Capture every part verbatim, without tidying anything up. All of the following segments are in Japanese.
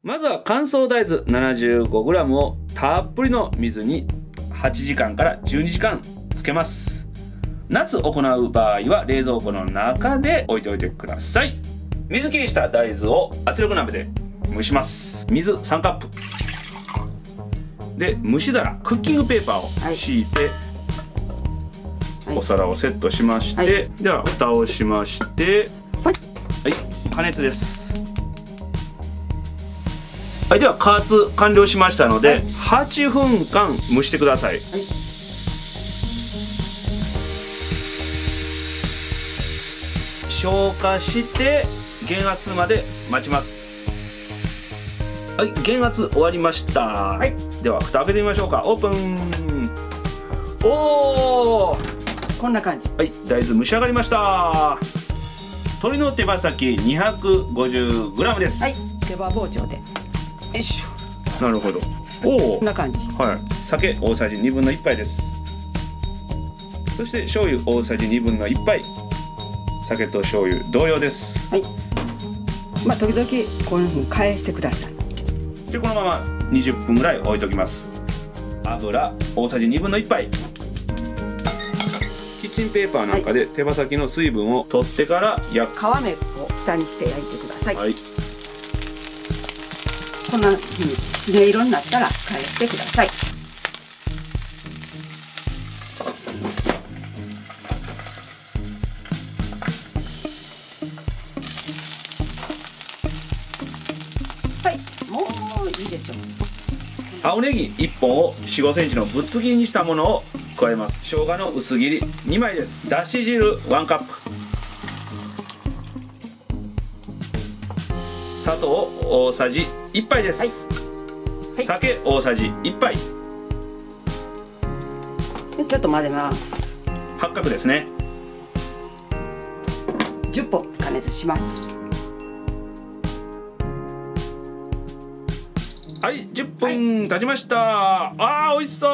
まずは乾燥大豆 ななじゅうごグラム をたっぷりの水にはちじかんからじゅうにじかんつけます。夏行う場合は冷蔵庫の中で置いておいてください。水切りした大豆を圧力鍋で蒸します。水さんカップで、蒸し皿クッキングペーパーを敷いて、はい、お皿をセットしまして、はい、では蓋をしまして、はい、はい、加熱です。はい、では加圧完了しましたので、はい、はちふんかん蒸してください。はい、消火して減圧まで待ちます。はい、減圧終わりました。はい、では蓋開けてみましょうか。オープン。おお、 こんな感じ。 はい、大豆蒸し上がりました。鶏の手羽先 にひゃくごじゅうグラム です。 はい、手羽包丁で。よいしょ。なるほど。おお、 こんな感じ。 はい、酒大さじにぶんのいっぱいです。そして醤油大さじにぶんのいっぱい。酒と醤油同様です。 はい。まあ時々こんな風に返してください。 でこのままにじゅっぷんぐらい置いときます。油大さじにぶんのいっぱい。キッチンペーパーなんかで手羽先の水分を取ってから焼く。 皮目を下にして焼いてください。はい、こんな風にきれい色になったら返してください。はい、もういいでしょう。 青ネギいっぽんをよん、ごセンチのぶつ切りにしたものを加えます。生姜の薄切りにまいです。だし汁いちカップ。砂糖大さじいっぱいです。はいはい、酒大さじいっぱい。 でちょっと混ぜます。 八角ですね。 じゅっぷん加熱します。 はい、じゅっぷん経ちました。はい、あー、美味しそう。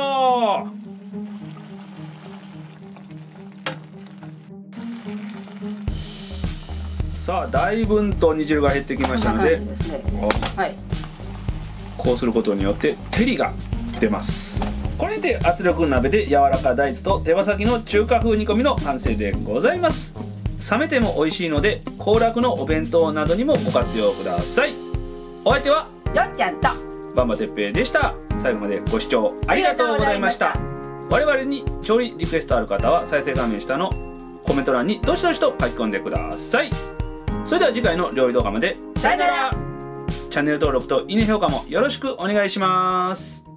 さあ、だいぶんと煮汁が減ってきましたので、はい、こうすることによって照りが出ます。これで圧力鍋で柔らか大豆と手羽先の中華風煮込みの完成でございます。冷めても美味しいので、行楽のお弁当などにもご活用ください。お相手はよっちゃんとばんばてっぺいでした。最後までご視聴ありがとうございました。我々に調理リクエストある方は再生画面下のコメント欄にどしどしと書き込んでください。それでは次回の料理動画まで。 さよなら。 チャンネル登録といいね評価もよろしくお願いします。